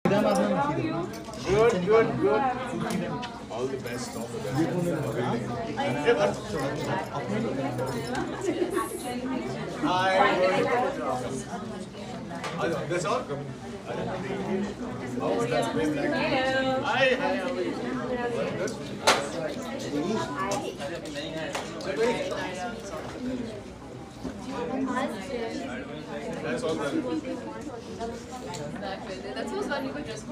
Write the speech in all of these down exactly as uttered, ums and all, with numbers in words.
Good, good, good. All the best, all the best. Hi. That's all? Oh, that's great. Hi, hi, how are you? That's all done. That's what's funny for just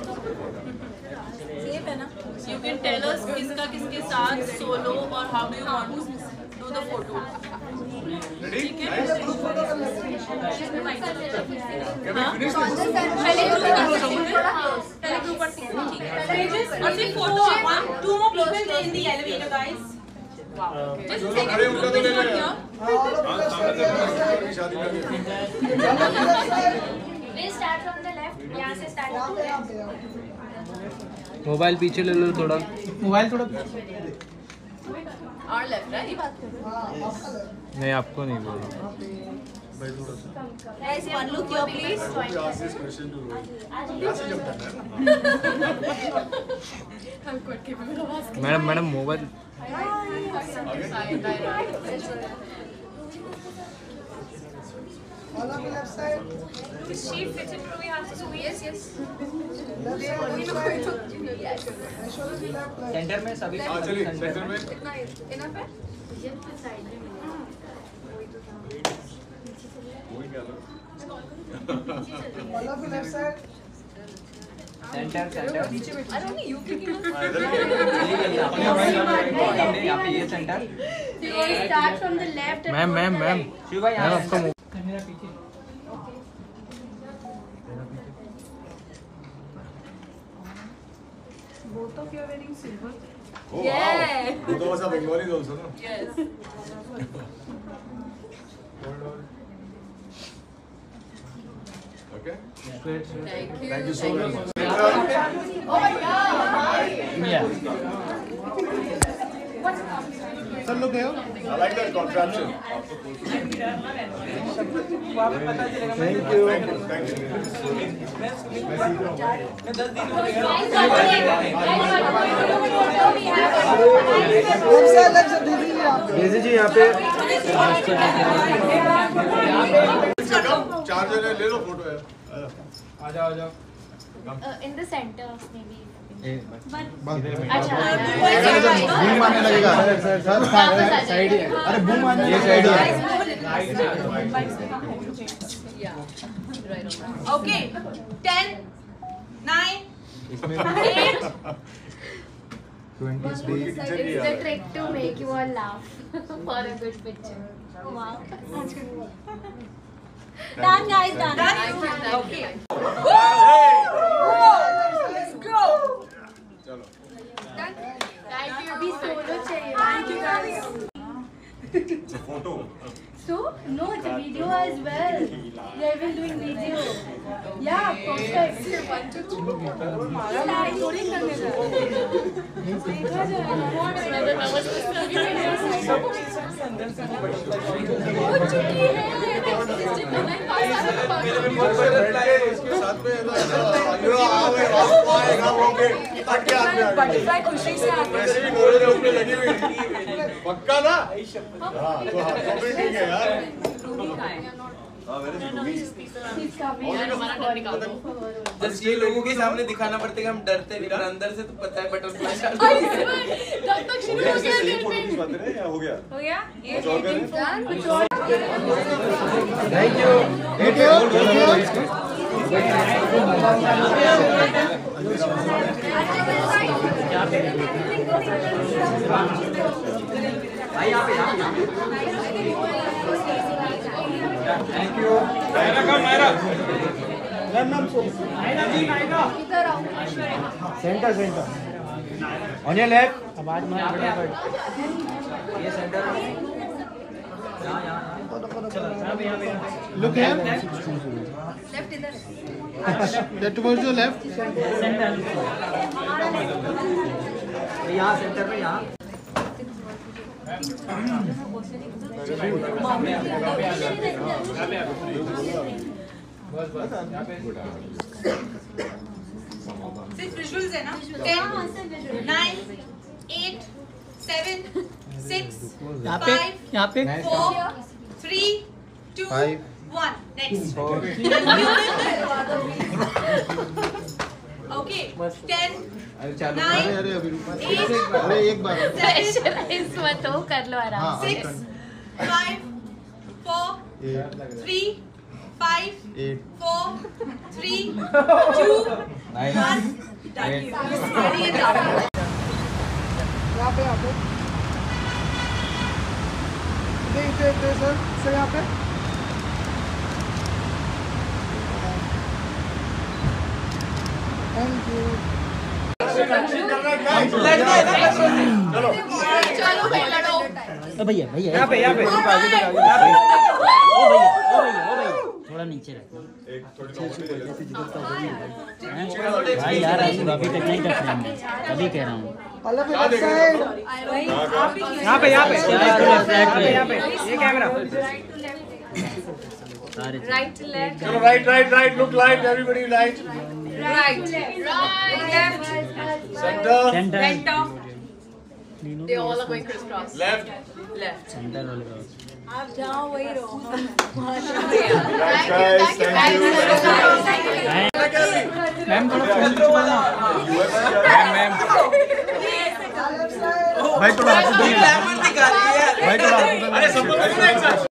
You can tell us किसका किसके साथ solo or how do you want to do the photo. Ready? ठीक है? Can we finish this? पहले group पर ठीक है. और सिर्फ photo one, two more people in the elevator, guys. Wow. Just take a photo here. शादी में We'll start from the left. यहाँ से start करते हैं. मोबाइल पीछे ले लो थोड़ा. मोबाइल थोड़ा और left, right? ये बात करो. नहीं आपको नहीं बोल रहा. Guys, one look here, please. ask this question to Rohit. यहाँ से जब करना है ना? Madam madam mobile. Is she fit into we have to yes yes. Centre में सभी. हाँ चलिए सेंटर में. Enough है? वही क्या लो? Centre centre. I don't know you kicking us. यहाँ पे ये centre. We'll start from the left. Ma'am ma'am ma'am. Shiva यहाँ आपका Both of you are wearing silver. Oh, Yeah. wow. Both of us are Bengalis also, no? Yes. Okay. Thank you. Thank you so much. Oh my God. Yeah. Sir, look here. I like that contraption. Thank you. Thank you. Thank you. जैसे जी यहाँ पे charger है, ले लो photo है. आ जाओ आ जाओ. In the center, maybe. Boom आने लगेगा. सर सर साइड ही है. अरे बूम आने ये साइड है. Okay. Ten, nine, eight. twenty It's the trick to make you all laugh for a good picture. Wow. Done, guys, done. Done. Okay. Let's go. चलो. Done. Thank you. Be solo चाहिए. Thank you guys. It's a photo. So, no, the video as well. They will doing video. Yeah, perfect. One, two, three. हमारा recording करने जा. देखा जाएगा. मैं नमस्ते butterfly खुशी से पक्का ना? हाँ तो हाँ तो भी ठीक है यार. जस्ट ये लोगों के सामने दिखाना पड़ता है कि हम डरते नहीं, पर अंदर से तो पता है बटरफ्लाई. जब तक शुरू हो गया या हो गया? हो गया ये थैंक यू. Thank you. भाई यहाँ पे यहाँ पे थैंक यू. मेरा कम मेरा. Centre centre. On your left. आवाज मार फटाफट. ये सेंटर. यहाँ यहाँ लुक हियर. लेफ्ट इधर That towards your left. यहाँ सेंटर में यहाँ. ना? ten, nine, eight, seven, six, five, यहाँ पे four, three, two, Five. one. Next. Okay. Ten, अरे nine, अरे अभी रुको eight, अरे एक बार seven, मत हो, कर लो आराम हाँ six, five, four, three, five, eight four, three, two, one. Thank you. Ready and done. यहाँ पे यहाँ पे इधर इधर इधर सर सर यहाँ पे थैंक यू चलो भाई लड़ो. भैया भैया यहाँ पे यहाँ पे ओ भैया ओ भैया ओ भैया थोड़ा नीचे रखो भाई यार ऐसे अभी तक नहीं कर रहे अभी कह रहा हूँ यहाँ पे यहाँ पे यहाँ पे ये कैमरा Right to left. चलो right right right look right everybody right Right. Right. Left. center centre Center. They all are going crisscross. left Left. Centre वाले आप जहाँ वही रहो. right guys thank you ma'am थोड़ा फोन चलाना ma'am भाई थोड़ा हाथ लेमन दिखा रही है भाई थोड़ा हाथ अरे सब लोग